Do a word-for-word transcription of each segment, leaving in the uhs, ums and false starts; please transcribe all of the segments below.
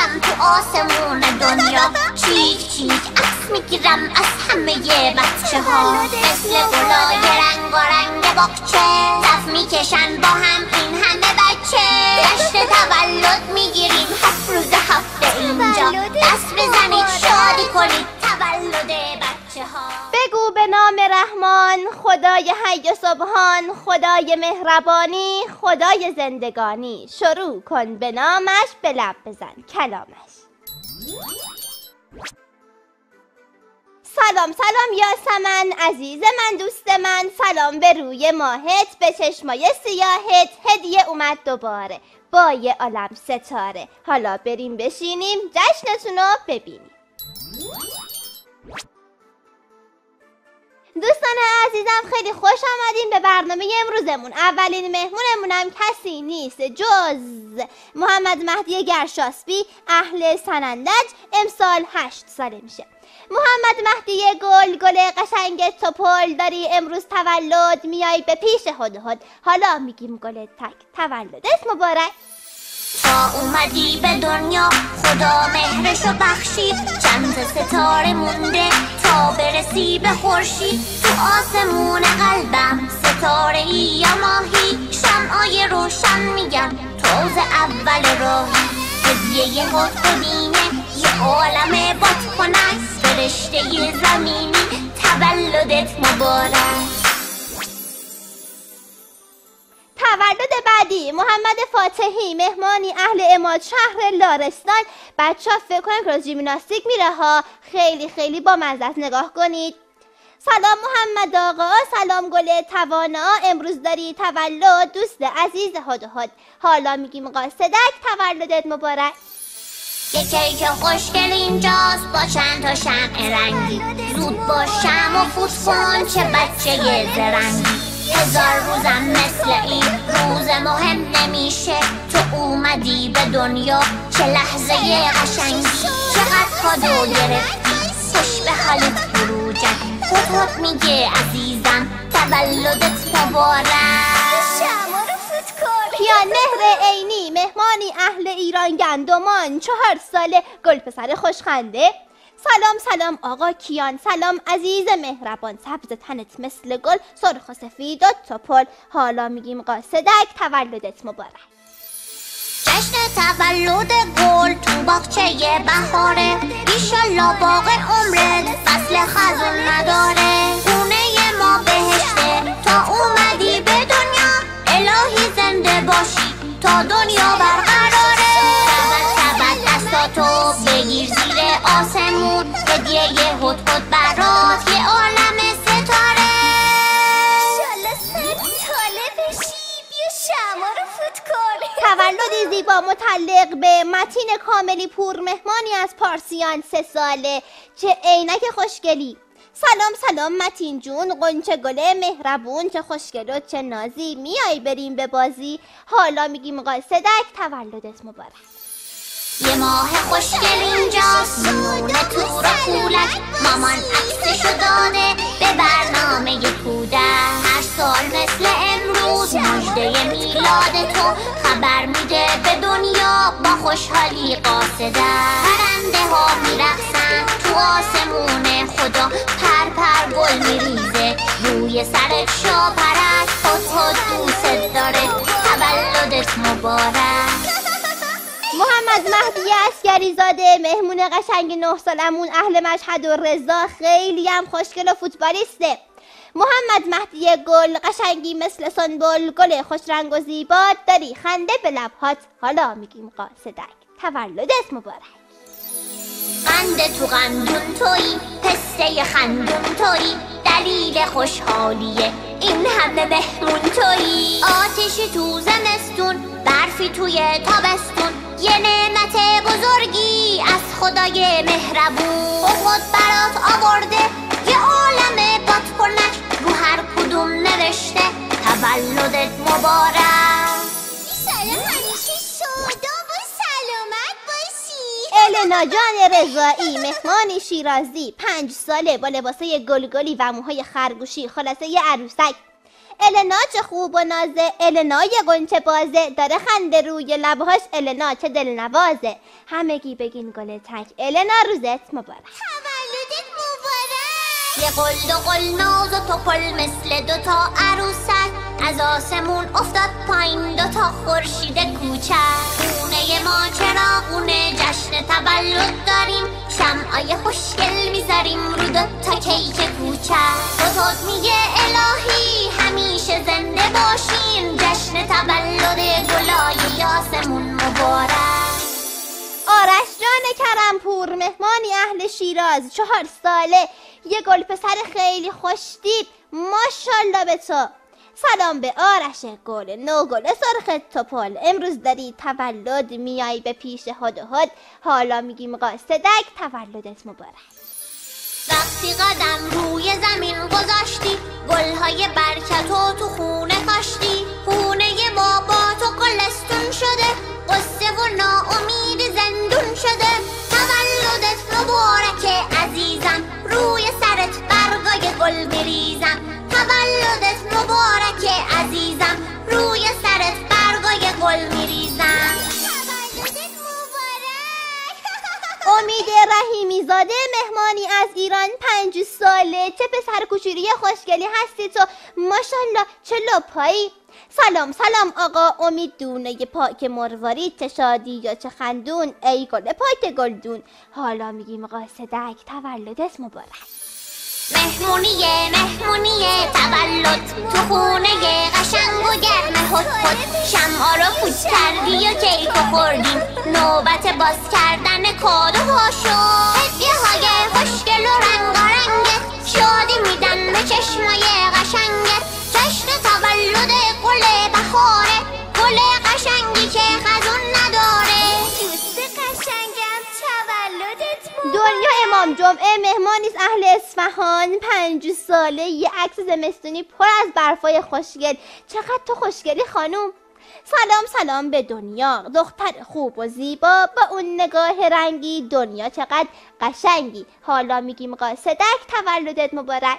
میکشم تو آسمون دنیا. چیک چیک عکس میگیرم از همه بچه ها، مثل گلای رنگ و رنگ باغچه صف میکشن با هم این همه بچه. جشن تولد میگیریم هفت روز هفته اینجا، دست بزنید شادی کنید تولد بچه ها. بگو به نام رحمان، خدای حی و سبحان، خدای مهربانی، خدای زندگانی. شروع کن به نامش، به لب بزن کلامش. سلام سلام یاسمن عزیز من دوست من، سلام به روی ماهت، به چشمای سیاهت. هدیه اومد دوباره با یه عالم ستاره. حالا بریم بشینیم جشنتون رو ببینیم. دوستان عزیزم خیلی خوش آمدین به برنامه امروزمون. اولین مهمونمونم کسی نیست جز محمد مهدی گرشاسبی، اهل سنندج، امسال هشت ساله میشه. محمد مهدی گل گل قشنگ توپل، داری امروز تولد، میای به پیش هدهد. حالا میگیم گل تک تولدت مبارک. تا اومدی به دنیا خدا مهرشو بخشید، چند ستاره مونده تا برسی به خورشید. تو آسمون قلبم ستاره ای یا ماهی، شمعای روشن میگم توز اول راهی. هدیه هدهدینه یه عالم بادکنک، فرشته زمینی تولدت مبارک. تولد بعدی محمد فاتحی، مهمانی اهل عماد شهر لارستان. بچه ها فکر کنن که ژیمناستیک میره ها، خیلی خیلی با مزه نگاه کنید. سلام محمد آقا، سلام گل توانا، امروز داری تولد دوست عزیز هدهد. حالا میگیم قاصدک تولدت مبارک. یه کیک خوشگل اینجاست با چند تا شمع رنگی، زود باش شمع و فوت کن چه بچه زرنگی. هزار روزم مثل این روز مهم نمیشه، تو اومدی به دنیا چه لحظه قشنگی. چقدر کادو گرفتی خوش به حالت فروجک، هدهد میگه عزیزم تولدت مبارک. کیان مهر عینی، مهمانی اهل ایران گندمان، چهار ساله، گل پسر خوشخنده. سلام سلام آقا کیان، سلام عزیز مهربان، سبز تنت مثل گل، سرخ و سفید و توپل. حالا میگیم قاصدک تولدت مبارک. جشن تولد گل تو باغچه بهاره، ایشالله باغ عمرت فصل خزون نداره. خونه ما بهشته تا اومدی به دنیا، الهی زنده باشی تا دنیا برقراره. تبت تبت دستاتو بگیر زیر آسمون، هدیه هدهد برات یه عالم ستاره. ایشالله صد ساله بشی، بیا شمع رو فوت کن. تولدی زیبا متعلق به متین کاملی پور، مهمانی از پارسیان، سه ساله، چه عینک خوشگلی. سلام سلام متین جون، قنچه گله مهربون، چه خوشگل و چه نازی، میای بریم به بازی. حالا میگیم قاصدک تولدت مبارک. یه ماه خوشگل اینجاست مونه تور و کولک، مامان عکسشو داده به برنامه کودک. هر سال مثل امروز مژده میلاد تو خبر میده به دنیا با خوشحالی قاصدک. پرنده ها میرقصن تو آسمون خدا، پر پر گل میریزه روی سرت شاپرک. هدهد دوست داره تولدت مبارک. محمد مهدی عسگری زاده، مهمون قشنگ نه سالمون اهل مشهد و رضا، خیلی هم خوشگل و فوتبالیسته. محمد مهدی گل قشنگی مثل سنبل، گل خوش رنگ و زیبا، داری خنده به لبهات. حالا میگیم قاصدک تولدت مبارک. قند تو قندون تویی، پسته خندون تویی، دلیل خوشحالیه این همه مهمون تویی. آتشی تو زمستون، برفی توی تابستون، یه نعمت بزرگی از خدای مهربون. خود برات آورده یه عالم بادکنک، رو هر کدوم نوشته تولدت مبارک. ایشالله همیشه شادا و سلامت باشی. النا جان رضایی، مهمانی شیرازی، پنج ساله، با لباسه گلگلی و موهای خرگوشی، خلاصه یه عروسک. النا چه خوب و نازه، النا یه گنچه بازه، داره خنده روی لبهاش، النا چه دلنوازه. همگی بگین گل تک، النا روزت مبارک. تولدت مبارک. یه قل و قل ناز و توپل مثل دوتا عروسک، از آسمون افتاد پایین دوتا خورشید کوچک. خونه ما چراغونه، جشن تولد داریم، شمعای خوشگل میذاریم رو دوتا کیک کوچک. توتوت میگه الهی همیشه زنده باشین، جشن تولد گلای یاسمون مبارک. آرش جان کرمپور، مهمانی اهل شیراز، چهار ساله، یه گل پسر خیلی خوشتیپ، ماشالله به تو. سلام به آرش گل نو، گل سرخ توپل، امروز داری تولد، میای به پیش هد و هد، حالا میگیم قاصدک تولدت مبارک. وقتی قدم روی زمین گذاشتی، گلهای برکتو تو خونه کاشتی، خونه بابا تو گلستون شده، قصه و ناامید زندون شده. تولدت مبارکه عزیزم، روی سرت برگای گل بریزم. تولدت مبارکه عزیزم، روی سرت برگای گل میریزم. تولدت مبارک. امید رحیمی زاده، مهمانی از ایران، پنج ساله، چه پسر کوچولی خوشگلی هستی تو، ماشالله چه لپایی. سلام سلام آقا امید دونه پاک مروارید، چه شادی یا چه خندون، ای گل پاک گلدون، حالا میگیم قاصدک تولدت مبارک. مهمونیه مهمونیه تولد، تو خونه قشنگ و گرم هد هد، شمعا رو فوت کردی و کیک خوردیم، نوبت باز کردن کادوها شد. هدیه های خوشگل و رنگارنگت، شادی میدن به چشمای قشنگت. جشن تولد گل بهاره، گل قشنگی که خزون نداره. دوست قشنگم تولدت مبارک. دنیا امام جمعه، مهمانی از اهل اصفهان، پنج ساله، یه عکس زمستونی پر از برفای خوشگل، چقدر تو خوشگلی خانوم. سلام سلام به دنیا، دختر خوب و زیبا با اون نگاه رنگی، دنیا چقدر قشنگی، حالا میگیم قاصدک تولدت مبارک.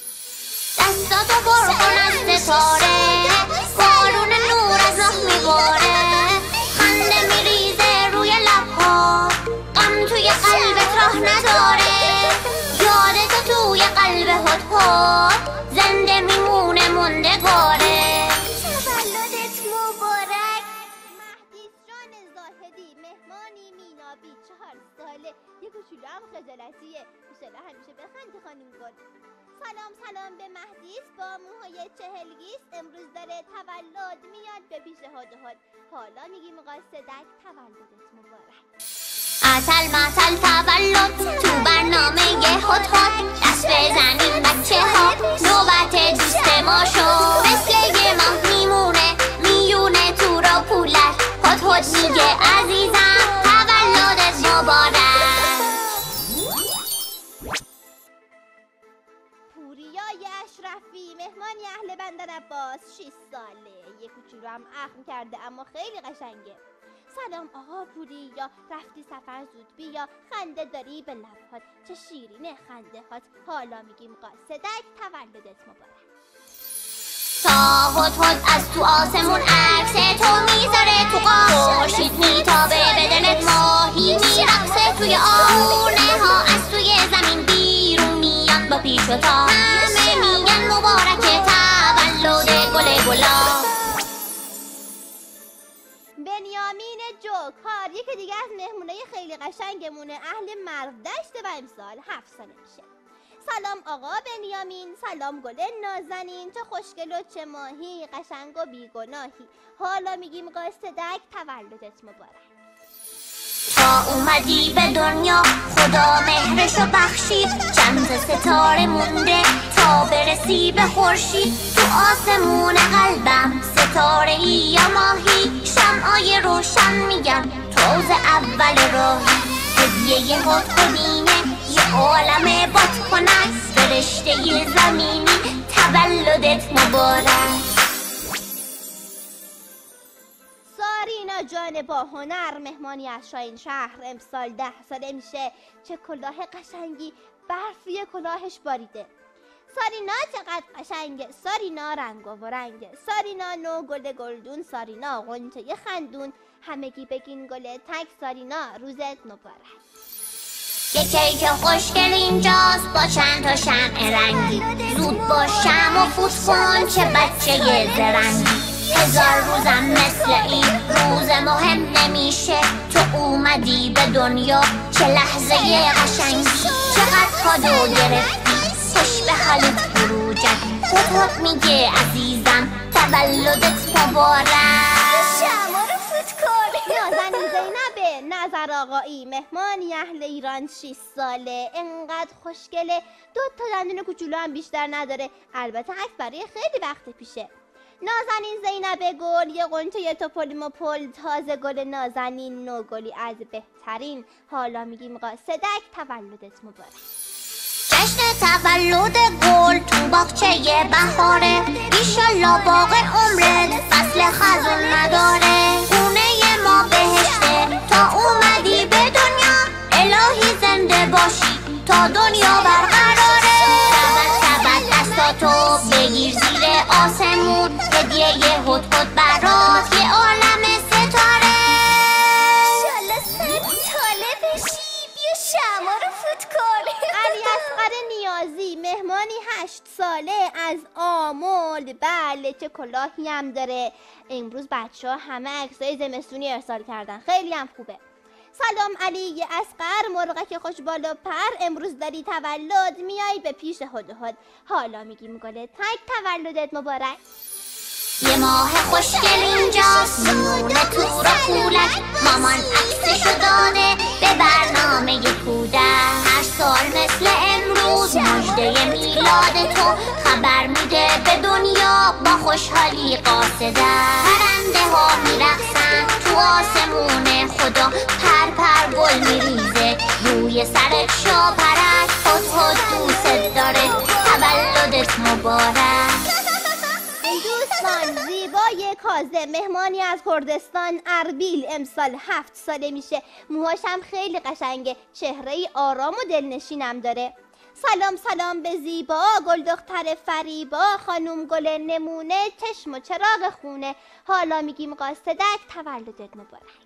دستاتو پر کن از ستاره، بارون نور از راه میباره، خنده میریزه روی لبها، غم توی قلبت راه نداره. یادتو توی قلب هد هد، زنده میمونه موندگاره. تولدت مبارک. مهدیس جان زاهدی، مهمانی مینابی، چهار ساله، یه کوچولو هم خجالتیه، ایشالا همیشه بخندی خانم گل. سلام سلام به مهدیس با موهای چهلگیس، امروز داره تولد، میاد به پیش هد و هد، حالا میگیم قاصدک تولدت مبارک. عسل معسل تولد، تو برنامه هد هد، دست بزنیم بچه ها، نوبت دوست ما شد. مثل یه ماه میمونه میونه تو را پولش، هد هد میگه عزیزم تولدت مبارک. پوریای اشرفی، مهمانی اهل بندر عباس، شش ساله، یه کوچولو هم اخم کرده اما خیلی قشنگه. سلام آقا پوریا، رفتی سفر زود بیا، خنده داری به لبهات، چه شیرینه خنده هات، حالا میگیم قاصدک تولدت مبارک. تا هد هد از تو آسمون عکس تو میذاره تو قاش، خورشید میتابه به دلت، ماهی میرقصه توی آونه ها، از توی زمین بیرون میاد با پیش و تا، همه میگن مبارکه تولد گل گلا. بنیامین جوکار، یکی دیگه از مهمونای خیلی قشنگمونه، اهل مرو دشت و امسال هفت ساله میشه. سلام آقا بنیامین، سلام گل نازنین، چه خوشگل و چه ماهی، قشنگ و بیگناهی، حالا میگیم قاصدک تولدت مبارک. تا اومدی به دنیا خدا مهرشو بخشید، چند ستاره مونده تا برسی به خورشید، تو آسمون قلبم ستاره ای یا ماهی، شمعای روشن میگن توز اول راهی، هدیه هد هدینه یه عالم بادکنک، فرشته زمینی تولدت مبارک. سارینا جان با هنر، مهمانی از شاهین شهر، امسال ده ساله میشه، چه کلاه قشنگی، برف روی کلاهش باریده. سارینا چقدر قشنگه، سارینا رنگ و رنگه، سارینا نو گل گلدون، سارینا غنچه خندون، همگی بگین گل تک، سارینا روزت مبارک. یه کیک خوشگل اینجاست با چند تا شمع رنگی، زود باش شمع و فوت کن چه بچه زرنگی. هزار روزم مثل این روز مهم نمیشه، تو اومدی به دنیا چه لحظه قشنگی. چقدر کادو گرفتی خوش به حالت فروجت، خودت میگه عزیزم تولدت مبارک. شما رو فوت کن. نازنین زینبه نظر آقایی، مهمانی اهل ایران، شش ساله، انقدر خوشگله، دو تا دندون کوچولو هم بیشتر نداره، البته عکس برای خیلی وقت پیشه. نازنین زینبه گل، یه غنچه یه توپلیموپل، تازه گل نازنین، نو گلی از بهترین، حالا میگیم قاصدک تولدت مبارک. جشن تولد گل تو باغچه بهاره، ایشالله باغ عمرت فصل خزون نداره. خونه ما بهشته تا اومدی به دنیا، الهی زنده باشی تا دنیا برقراره. تبت تبت دستاتو بگیر زیر آسمون، هدیه هد هد برات یه عالم ستاره. انشالله صد ساله بشی، بیا شما رو فوت کن. علی اصغر نیازی مهمانی هشت ساله از آمل، بله چه کلاهی هم داره. امروز بچه ها همه عکسای زمستونی ارسال کردن، خیلی هم خوبه. سلام علی اصغر مرغک خوش بالا پر، امروز داری تولد میای به پیش هدهد، حالا میگیم گل تک تولدت مبارک. یه ماه خوشگل اینجاست مونه تو را پولک، مامان عکسشو داده به برنامه کودک. هر سال مثل امروز مژده میلاد تو خبر میده به دنیا با خوشحالی قاصدک. پرنده ها میرقصن تو آسمون خدا، پر پر گل میریزه روی سرت شا پرک، خود خود دوست داره تولدت مبارک. دوستان زیبای کاظم مهمانی از کردستان اربیل، امسال هفت ساله میشه، موهاشم خیلی قشنگه، چهره ای آرام و دلنشینم داره. سلام سلام به زیبا گل دختر فریبا، خانوم گل نمونه، چشم و چراغ خونه، حالا میگیم قاصدک تولدت مبارک.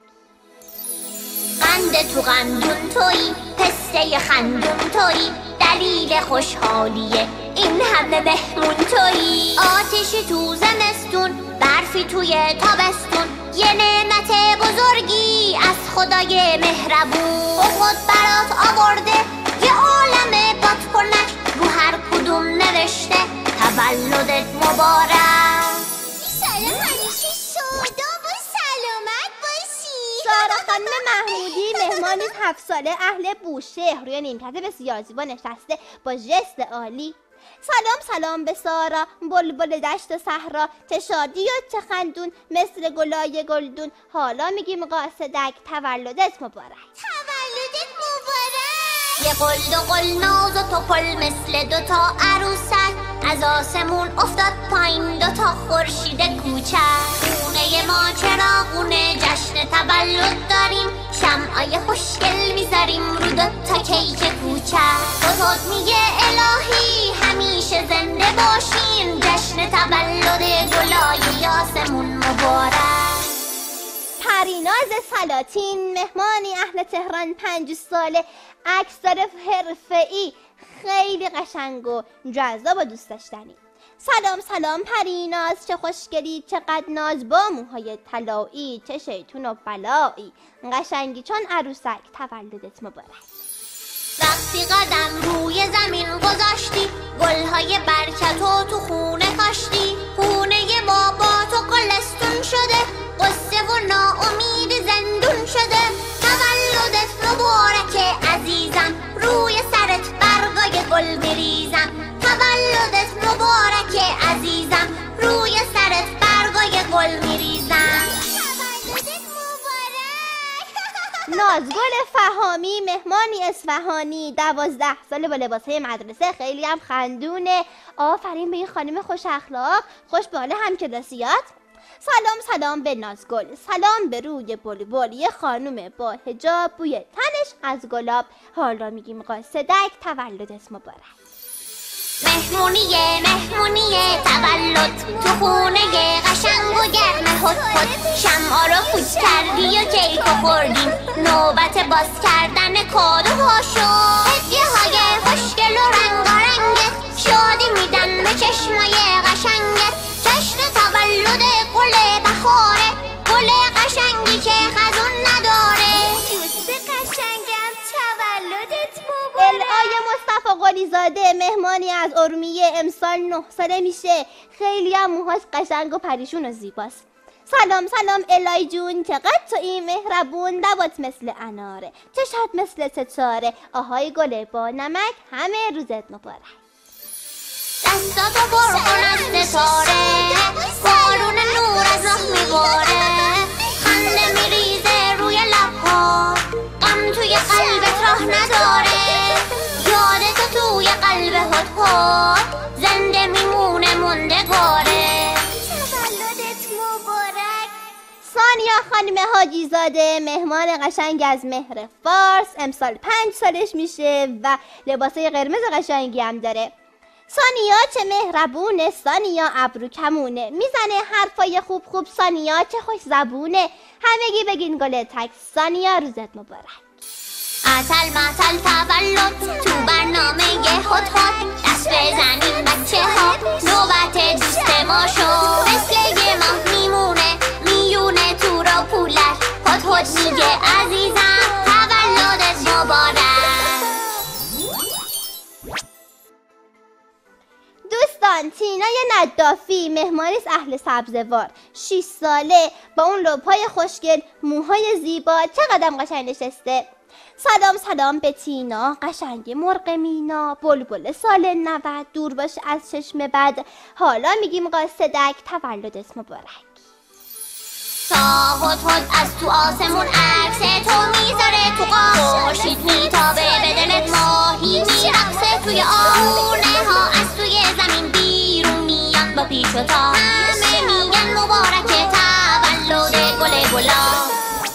قند تو قندون تویی، پسته خندون تویی، دلیل خوشحالیه این همه مهمون تویی. آتشی تو زمستون، برفی توی تابستون، یه نعمت بزرگی از خدای مهربون. خود برات آورده یه عالم بادکنک، رو هر کدوم نوشته تولدت مبارک. ایشالله همیشه شاداب و سلامت باشی. سارا خانم محمودی مهمانی هفت ساله اهل بوشهر، روی نیمکت بسیار زیبا نشسته با ژست عالی. سلام سلام به سارا بلبل دشت و صحرا، چه شادی و چه خندون مثل گلای گلدون، حالا میگیم قاصدک تولدت مبارک. تولدت مبارک. یه قل دو قل ناز و توپل مثل دوتا عروسک، از آسمون افتاد پایین دوتا خورشید کوچک. خونه ما چراغونه جشن تولد داریم، شمعای خوشگل میذاریم رو دوتا کیک کوچک. خودت میگه الهی همیشه زنده باشین، جشن تولد گلای یاسمون مبارک. پریناز سلاطین مهمانی اهل تهران پنج ساله، عکس داره حرفه‌ای، خیلی قشنگ و جذاب و دوست داشتنی. سلام سلام پریناز چه خوشگلی، چقدر ناز با موهای طلایی، چه شیطون و بلایی، قشنگی چون عروسک تولدت مبارک. وقتی قدم روی زمین گذاشتی، گلهای برکتو تو خونه کاشتی، خونه بابا تو گلستون شده، قصه و ناامید زندون شده. تولدت مبارکه عزیزم، روی سرت برگای گل بریزم. تولدت مبارکه عزیزم، روی سرت برگای گل میریزم. تولدت مبارک. نازگل فهامی مهمانی اصفهانی دوازده ساله با لباسهای مدرسه، خیلی هم خندونه. آفرین به این خانم خوش اخلاق، خوش به حال همکلاسیات. سلام سلام به نازگل، سلام به روی بلبل، یه خانوم با حجاب، بوی تنش از گلاب، حالا میگیم قاصدک تولدت مبارک. مهمونیه مهمونیه تولد تو خونه قشنگ و گرم هد هد شمعا رو فوت کردی و کیک و خوردیم نوبت باز کردن کادوها شد هدیه های خوشگل و رنگارنگت شادی میدن به چشمای قشنگت جشن تولد گل بخاره گل قشنگی که خزون نداره دوست قشنگم تولدت مبارک. الهی مصطفی قلیزاده مهمانی از ارومیه امسال نه ساله میشه. خیلی هم موهاش قشنگ و پریشون و زیباست. سلام سلام الهی جون، چقدر تو این مهربون، لبات مثل اناره، چشات مثل ستاره، آهای گله با نمک، همه روزت مبارک. دستاتو پر کن از ستاره بارون نور از راه میباره خنده میریزه روی لبها غم توی قلبت راه نداره یادتو توی قلب هد هد زنده میمونه موندگاره تولدت مبارک. ثانیه خانم حاجی زاده مهمان قشنگ از مهر فارس، امسال پنج سالش میشه و لباسای قرمز قشنگی هم داره. ثانیا چه مهربونه، ثانیا ابرو کمونه، میزنه حرفای خوب خوب، ثانیا چه خوش زبونه، همگی بگین گل تک، ثانیا روزت مبارک. عسل معسل تولد تو برنامه هد هد دست بزنین بچه ها نوبت دوست ما شد مثل یه ماه میمونه میونه تو را پولش هد هد میگه عزیزم تولدت مبارک. دوستان تینای ندافی مهمانیست اهل سبزوار، شش ساله با اون لب‌های خوشگل، موهای زیبا، چقدر قشنگ نشسته. سلام سلام به تینا قشنگ مرغ مینا، بلبل سال نود، دور باش از چشم بد، حالا میگیم قاصدک تولدت مبارک. تا هد هد از تو آسمون عکس تو میذاره تو خورشید میتابه به دلت ماهی میرقصه توی آونه ها از توی زمین بیرون میان با پیش و تا همه میگن مبارکه تولد گل گلا.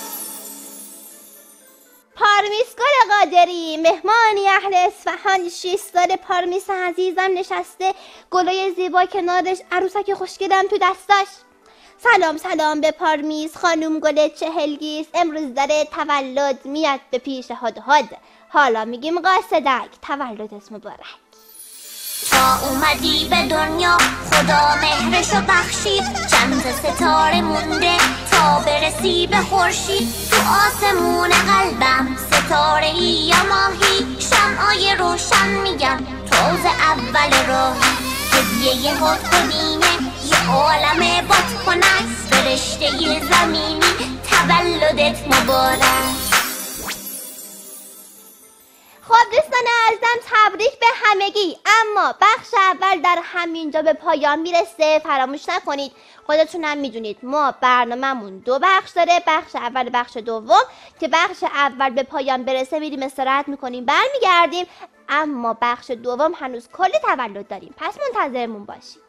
پارمیس گل قادری مهمانی اهل اصفهان، شش سال پارمیس عزیزم نشسته، گلای زیبا کنارش، عروسک خوشگلم تو دستاش. سلام سلام به پارمیس خانوم گل چهلگیس، امروز داره تولد میاد به پیش هد هد، حالا میگیم قاصدک تولدت مبارک. تا اومدی به دنیا خدا مهرشو بخشید چند تا ستاره مونده تا برسی به خورشید تو آسمون قلبم ستاره ای یا ماهی شمعای روشن میگن توز اول راهی هدیه هد هدینه یه عالم بادکنک فرشته زمینی تولدت مبارک. خب دوستان عزیزم تبریک به همگی، اما بخش اول در همینجا به پایان میرسه. فراموش نکنید خودتونم میدونید ما برنامه‌مون دو بخش داره، بخش اول بخش دوم، که بخش اول به پایان برسه میریم استراحت میکنیم برمیگردیم، اما بخش دوم هنوز کلی تولد داریم، پس منتظرمون باشید.